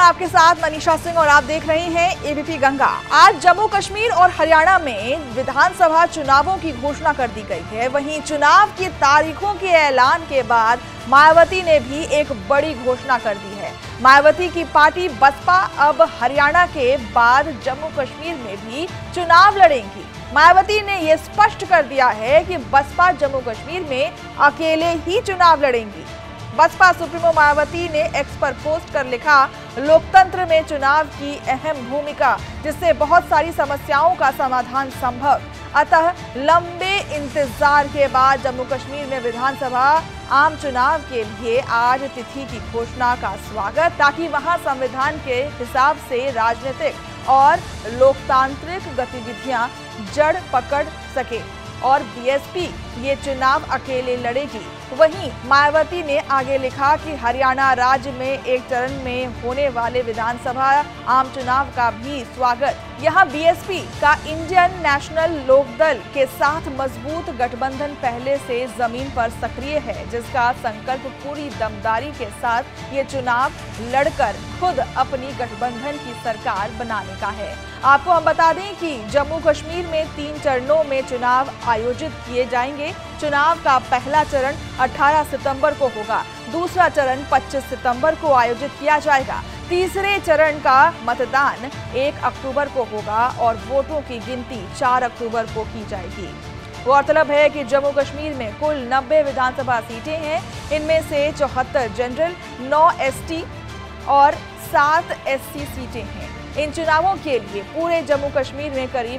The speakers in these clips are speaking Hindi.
आपके साथ मनीषा सिंह और आप देख रहे हैं एबीपी गंगा। आज जम्मू कश्मीर और हरियाणा में विधानसभा चुनावों की घोषणा कर दी गई है। वहीं चुनाव की तारीखों के ऐलान के बाद मायावती ने भी एक बड़ी घोषणा कर दी है। मायावती की पार्टी बसपा अब हरियाणा के बाद जम्मू कश्मीर में भी चुनाव लड़ेंगी। मायावती ने यह स्पष्ट कर दिया है कि बसपा जम्मू कश्मीर में अकेले ही चुनाव लड़ेंगी। बसपा सुप्रीमो मायावती ने एक्स पर पोस्ट कर लिखा, लोकतंत्र में चुनाव की अहम भूमिका, जिससे बहुत सारी समस्याओं का समाधान संभव। अतः लंबे इंतजार के बाद जम्मू कश्मीर में विधानसभा आम चुनाव के लिए आज तिथि की घोषणा का स्वागत, ताकि वहां संविधान के हिसाब से राजनीतिक और लोकतांत्रिक गतिविधियां जड़ पकड़ सके और बीएसपी ये चुनाव अकेले लड़ेगी। वहीं मायावती ने आगे लिखा कि हरियाणा राज्य में एक चरण में होने वाले विधानसभा आम चुनाव का भी स्वागत। यहां बीएसपी का इंडियन नेशनल लोकदल के साथ मजबूत गठबंधन पहले से जमीन पर सक्रिय है, जिसका संकल्प पूरी दमदारी के साथ ये चुनाव लड़कर खुद अपनी गठबंधन की सरकार बनाने का है। आपको हम बता दें कि जम्मू कश्मीर में 3 चरणों में चुनाव आयोजित किए जाएंगे। चुनाव का पहला चरण 18 सितंबर को होगा, दूसरा चरण 25 सितंबर को आयोजित किया जाएगा, तीसरे चरण का मतदान 1 अक्टूबर को होगा और वोटों की गिनती 4 अक्टूबर को की जाएगी। गौरतलब है कि जम्मू कश्मीर में कुल 90 विधानसभा सीटें हैं। इनमें से 74 जनरल, 9 एसटी और 7 एससी सीटें हैं। इन चुनावों के लिए पूरे जम्मू कश्मीर में करीब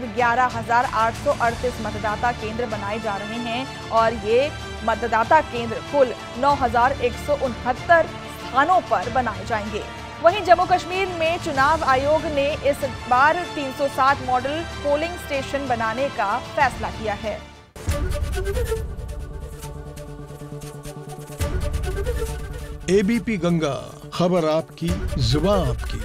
11,838 मतदाता केंद्र बनाए जा रहे हैं और ये मतदाता केंद्र कुल 9,169 स्थानों पर बनाए जाएंगे। वहीं जम्मू कश्मीर में चुनाव आयोग ने इस बार 360 मॉडल पोलिंग स्टेशन बनाने का फैसला किया है। एबीपी गंगा, खबर आपकी, जुबान आपकी।